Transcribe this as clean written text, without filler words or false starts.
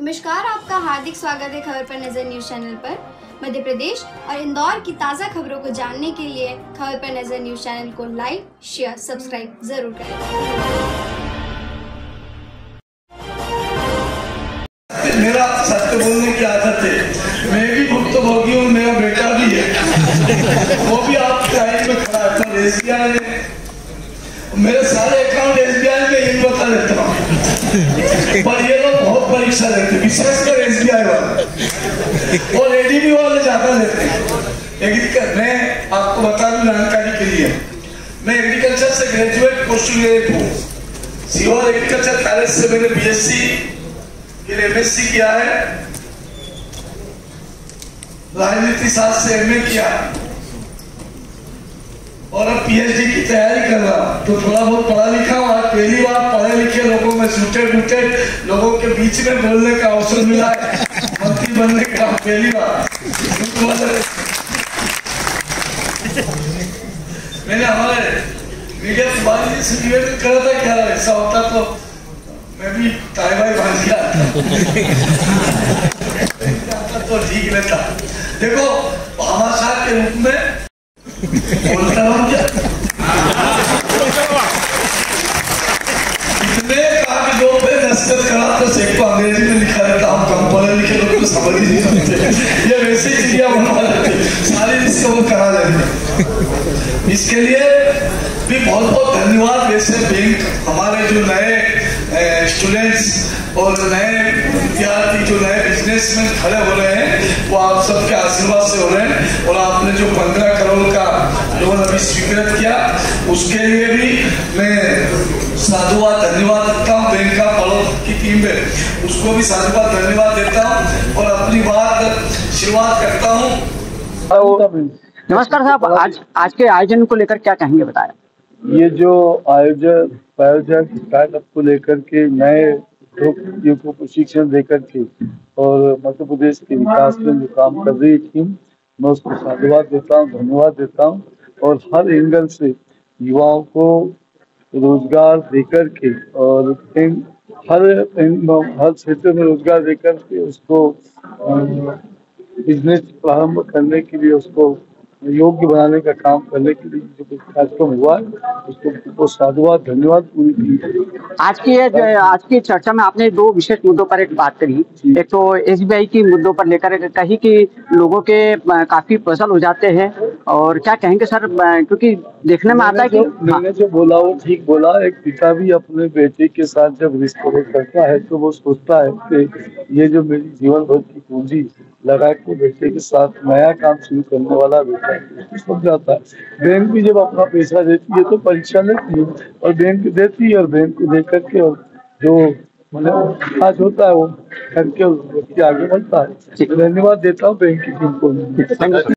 नमस्कार, आपका हार्दिक स्वागत है खबर पर नजर न्यूज चैनल पर। मध्य प्रदेश और इंदौर की ताज़ा खबरों को जानने के लिए खबर पर नजर न्यूज चैनल को लाइक, शेयर, सब्सक्राइब जरूर करें। मेरा सत्य बोलने की आदत है, मैं भी भुक्तभोगी हूँ, मेरा बेटा भी है, वो भी आप टाइम में खड़ा है। एसबीआई ने मेरे सारे अकाउंट एसबीआई में इन बता देता हूँ, पर ये लोग बहुत परीक्षा लेते हैं, विशेषकर एसबीआई वाले और एडीबी वाले ज्यादा लेते हैं। मैं आपको बता दूं जानकारी के लिए, मैं एग्रीकल्चर से ग्रेजुएट पोस्ट ग्रेजुएट हूँ। सीहोर एग्रीकल्चर कॉलेज से मैंने बीएससी फिर एमएससी किया है, राजनीति शास्त्र से एमए किया और अब पीएचडी की तैयारी कर रहा हूं। तो थोड़ा बहुत पढ़ा लिखा हूं। आज पहली बार पढ़े लिखे लोगों में सूटेड लोगों के बीच में बोलने का अवसर मिला है, मंत्री बनने का पहली बार। मैंने हमारे मीडिया सुभाष से निवेदन करा था, क्या ऐसा होता तो मैं भी ताईबाई बन गया तो ठीक रहता। देखो भामाशाह के रूप में बोलता हूँ क्या, इतने कहा कि 2 पे दस्तखत करा तो सेक को अंग्रेजी में लिखा रहता। हम कम पढ़े लिखे लोग तो समझ ही नहीं सकते, ये वैसे ही चिड़िया बनवा लेते, सारी इसको वो करा लेते। इसके लिए भी बहुत बहुत धन्यवाद। वैसे बैंक हमारे जो नए स्टूडेंट्स और नए विद्यार्थी जो नए बिजनेसमैन खड़े हो रहे हैं वो आप सबके आशीर्वाद से हो रहे हैं, और आपने जो 15 करोड़ का लोन अभी स्वीकृत किया उसके लिए भी मैं साधुवाद धन्यवाद देता हूँ। बैंक का पड़ोस की टीम है उसको भी साधुवाद धन्यवाद देता हूँ और अपनी बात शुरुआत करता हूँ। नमस्कार साहब, आज के आयोजन को लेकर क्या कहेंगे, बताएं। ये जो प्रायोजक स्टार्टअप को लेकर के नए युवकों को प्रशिक्षण देकर के और मध्य प्रदेश के विकास में जो काम कर रही टीम, मैं उसको साधुवाद देता हूँ, धन्यवाद देता हूँ। और हर एंगल से युवाओं को रोजगार देकर के और हर क्षेत्र में रोजगार देकर के उसको बिजनेस प्रारंभ करने के लिए, उसको योग्य बनाने का काम करने के लिए जो कार्यक्रम हुआ है उसको साधुवाद धन्यवाद पूरी टीम। आज की चर्चा में आपने 2 विशेष मुद्दों पर एक बात करी। एक तो एसबीआई की मुद्दों पर लेकर कही कि लोगों के काफी पजल हो जाते हैं, और क्या कहेंगे सर, क्योंकि देखने में आता है कि मैंने जो बोला वो ठीक बोला। एक पिता भी अपने बेटे के साथ जब रिश्ते करता है तो वो सोचता है कि ये जो मेरी जीवन भर की पूंजी लगा के बेटे के साथ नया काम शुरू करने वाला बेटा समझ जाता है। बैंक भी जब अपना पैसा देती है तो परीक्षा लेती है और बैंक देती है, और बैंक को दे करके और जो आज होता है वो करके आगे बढ़ता है। धन्यवाद देता हूँ बैंक की टीम को।